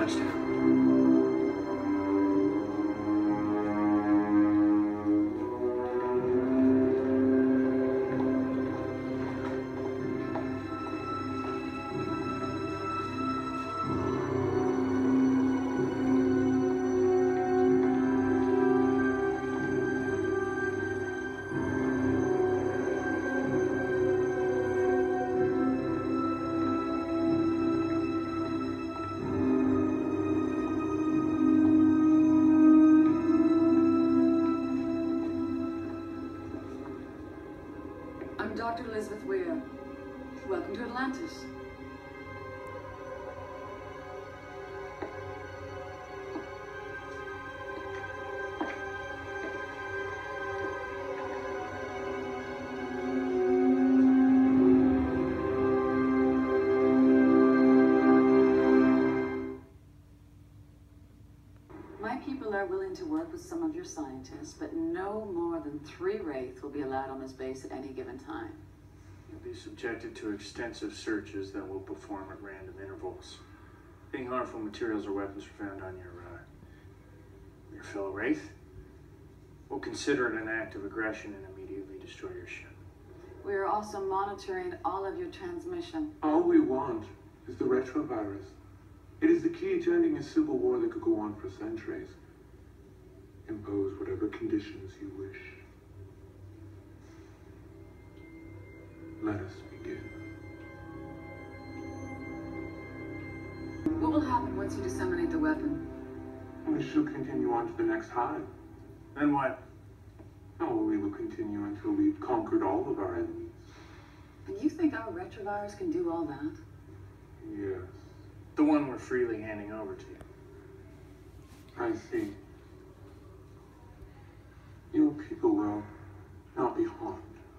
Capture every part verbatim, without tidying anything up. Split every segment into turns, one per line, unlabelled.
touchdown.
I'm Doctor Elizabeth Weir. Welcome to Atlantis. My people are willing to work with some of your scientists, but no more than three Wraith will be allowed on this base at any given time.
You'll be subjected to extensive searches that we'll perform at random intervals. Any harmful materials or weapons are found on your, uh, your fellow Wraith, we'll consider it an act of aggression and immediately destroy your ship.
We are also monitoring all of your transmission.
All we want is the retrovirus. It is the key to ending a civil war that could go on for centuries. Impose whatever conditions you wish. Let us begin.
What will happen once you disseminate the weapon?
We shall continue on to the next hive.
Then what?
Oh, we will continue until we've conquered all of our enemies.
And you think our retrovirus can do all that?
Yes.
The one we're freely handing over to you.
I see. Your people will not be harmed.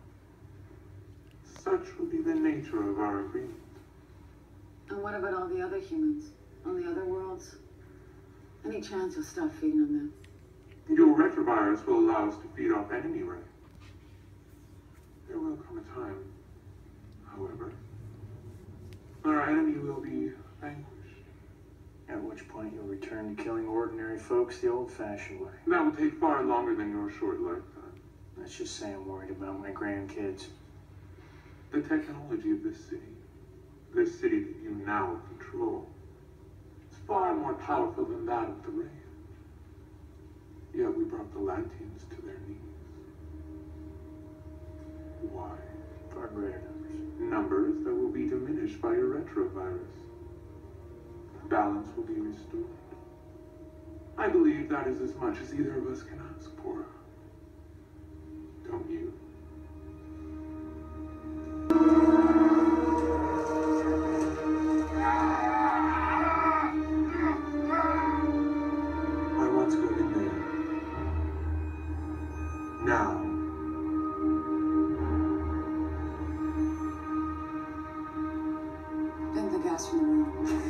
Such will be the nature of our agreement.
And what about all the other humans on the other worlds? Any chance you'll stop feeding on them?
Your retrovirus will allow us to feed off enemy Wraith. There will come a time, however, our enemy will be vanquished.
At which point you'll return to killing ordinary folks the old-fashioned way.
That will take far longer than your short lifetime.
Let's just say I'm worried about my grandkids.
The technology of this city, this city that you now control, is far more powerful than that of the Wraith. Yet we brought the Lanteans to their knees. Why?
Far greater numbers.
Numbers that will be diminished by your retrovirus. Balance will be restored. I believe that is as much as either of us can ask for. Don't you? I want to go in there. Now.
Vent the gas from the room.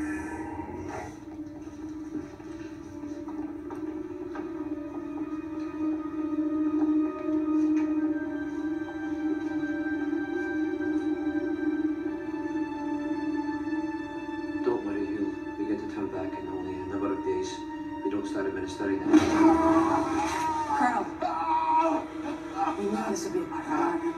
Don't worry, he'll begin to turn back in only a number of days. We don't start administering them.
Colonel! We knew this would be a part of our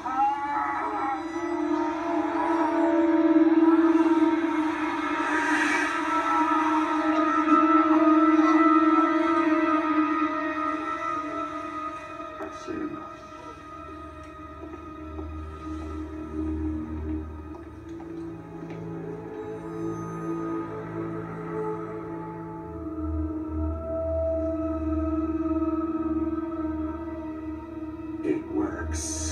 I've seen enough. It works.